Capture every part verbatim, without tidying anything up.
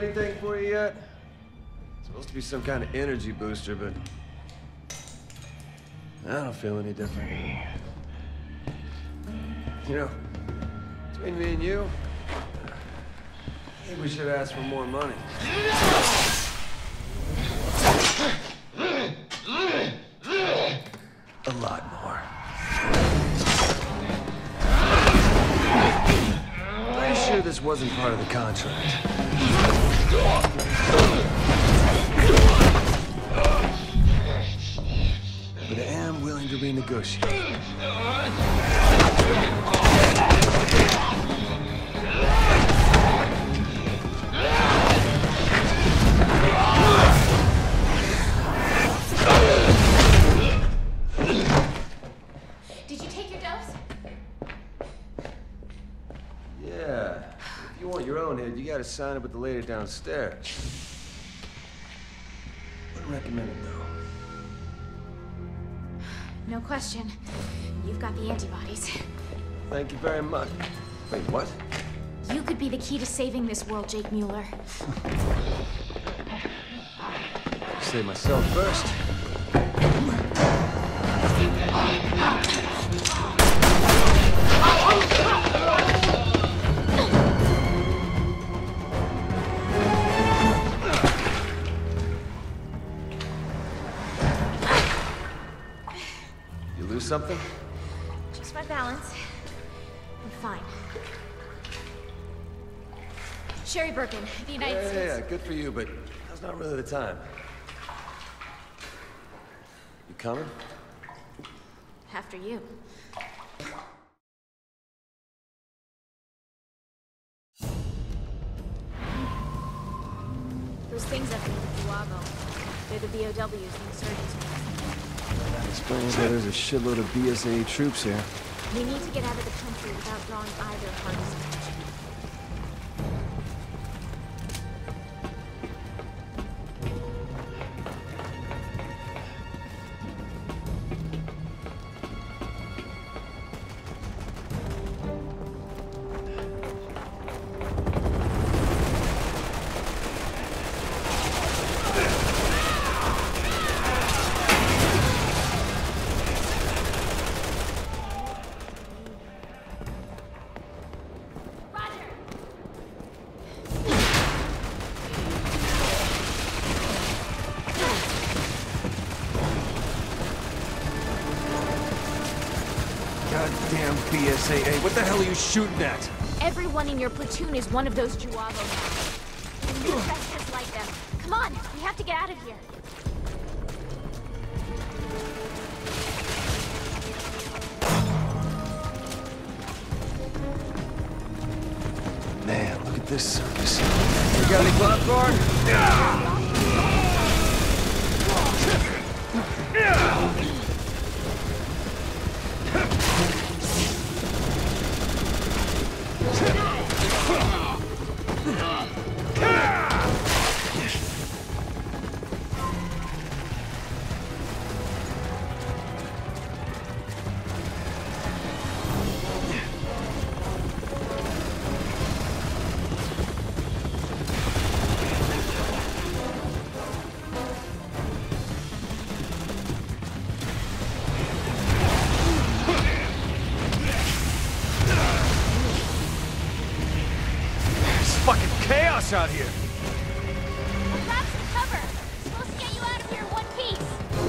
anything for you yet? It's supposed to be some kind of energy booster, but I don't feel any different. You know, between me and you, I think we should ask for more money. A lot more. Pretty sure this wasn't part of the contract. But I am willing to renegotiate. Did you take your dose? Yeah. If you want your own head, you gotta sign it with the lady downstairs. Wouldn't recommend it, though. No question. You've got the antibodies. Thank you very much. Wait, what? You could be the key to saving this world, Jake Mueller. Save myself first. You lose something? Just my balance. I'm fine. Sherry Birkin, the United Yeah, yeah, States. yeah, good for you, but now's not really the time. You coming? After you. Those things up in Chihuahua, they're the B O Ws and insurgents. That explains why there's a shitload of B S A troops here. We need to get out of the country without drawing either party's attention. Goddamn B S A A, what the hell are you shooting at? Everyone in your platoon is one of those Chihuahua guys. And you best just like them. Come on, we have to get out of here. Man, look at this circus. You got any popcorn? Yeah! Chaos out here. I'll grab some cover. It's supposed to get you out of here in one piece.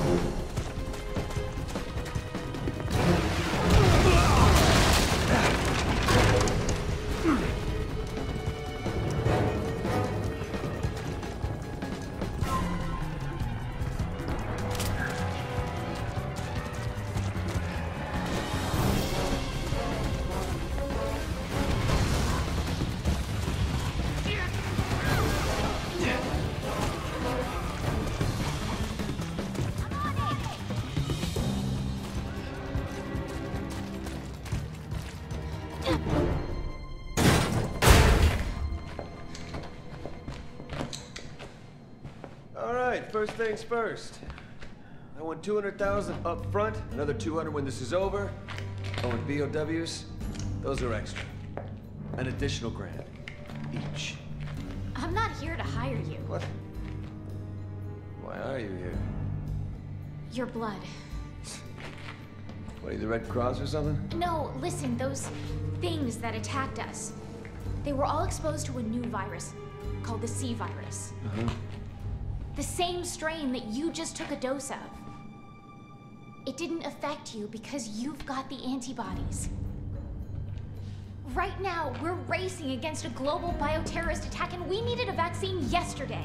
All right, first things first. I want two hundred thousand up front, another two hundred when this is over. Oh, and B O Ws, those are extra. An additional grand each. I'm I'm not here to hire you. What? Why are you here? Your blood. What, are you the Red Cross or something? No, listen, those things that attacked us. They were all exposed to a new virus called the C virus. Uh-huh. The same strain that you just took a dose of. It didn't affect you because you've got the antibodies. Right now, we're racing against a global bioterrorist attack and we needed a vaccine yesterday.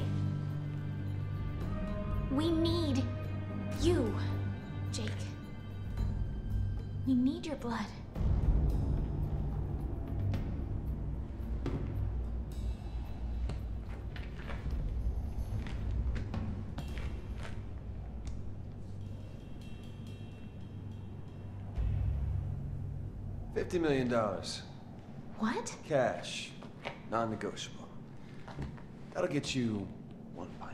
We need you, Jake. We need your blood. Fifty million dollars. What? Cash. Non-negotiable. That'll get you one pint.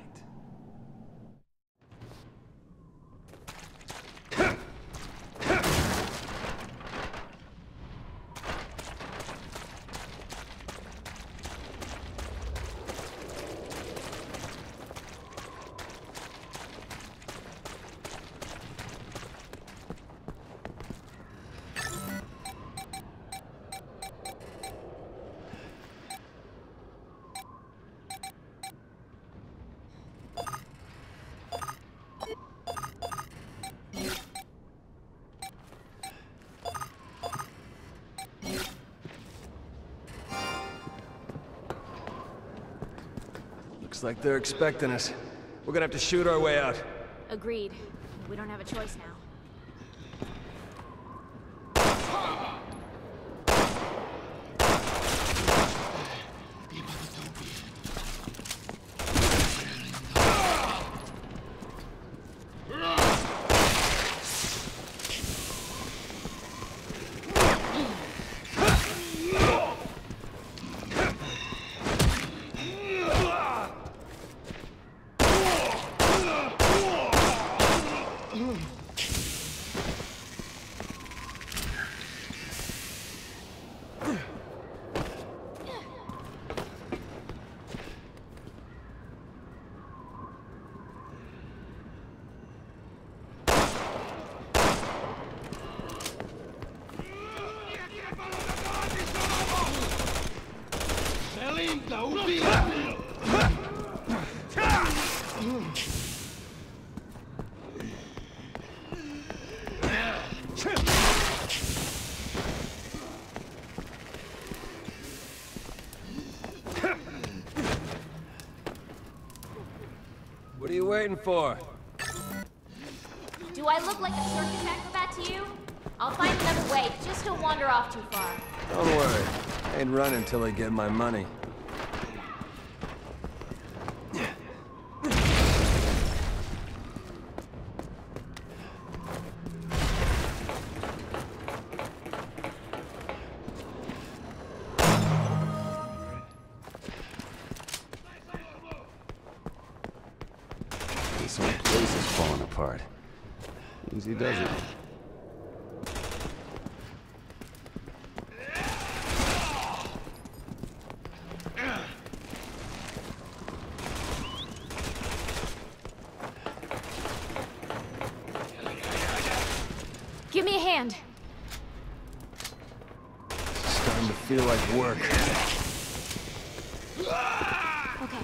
Looks like they're expecting us. We're gonna have to shoot our way out. Agreed. We don't have a choice now. What are you waiting for? Do I look like a circus acrobat to you? I'll find another way. Just don't wander off too far. Don't worry. I ain't running until I get my money. This whole place is falling apart. Easy does it. Give me a hand. It's starting to feel like work. Okay.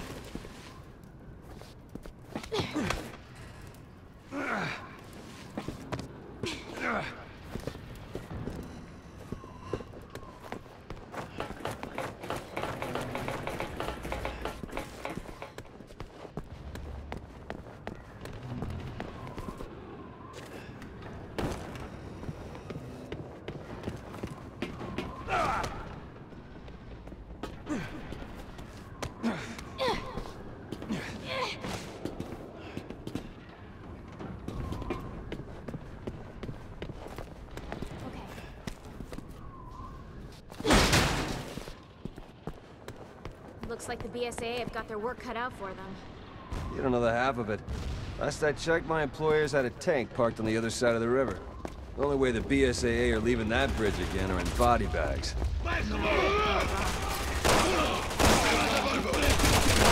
Looks like the B S A have got their work cut out for them. You don't know the half of it. Last I checked, my employers had a tank parked on the other side of the river. The only way the B S A A are leaving that bridge again are in body bags.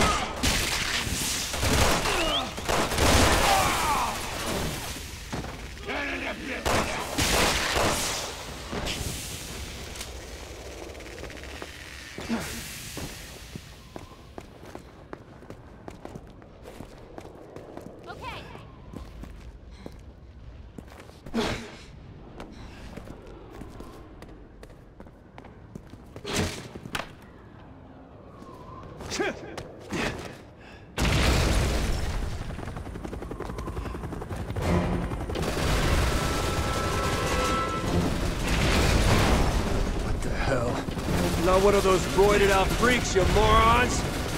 Not one of those roided out freaks, you morons!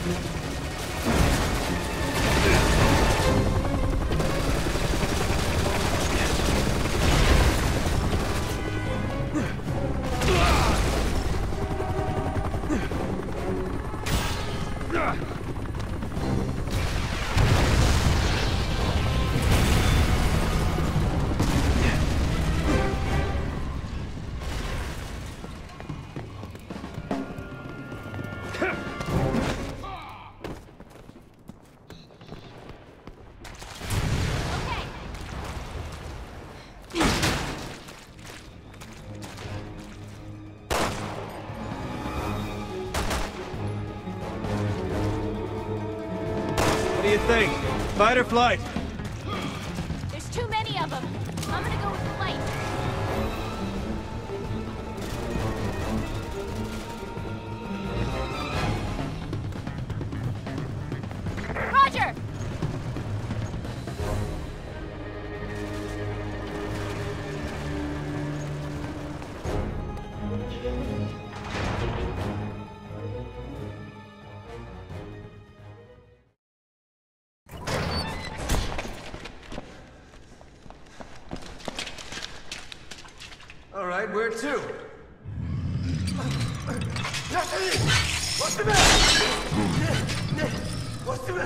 What do you think? Fight or flight? There's too many of them. I'm gonna go with flight. Roger! All right, where to? What's the matter? What's the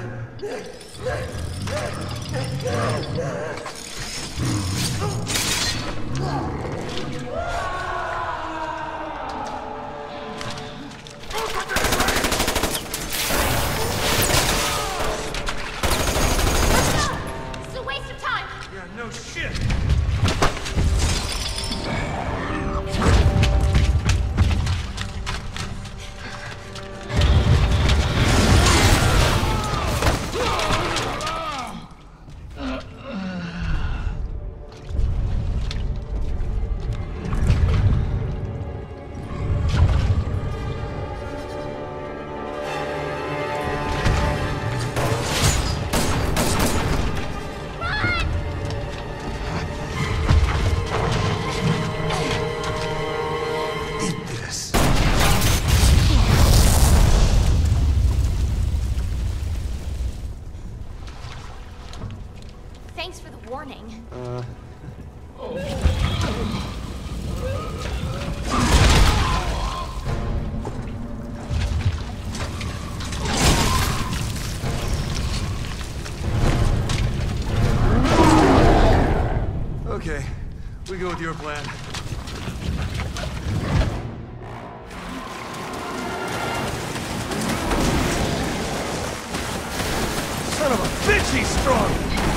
It's a waste of time. Yeah, no shit. Thanks for the warning. Uh... Okay, we go with your plan. Son of a bitch, he's strong!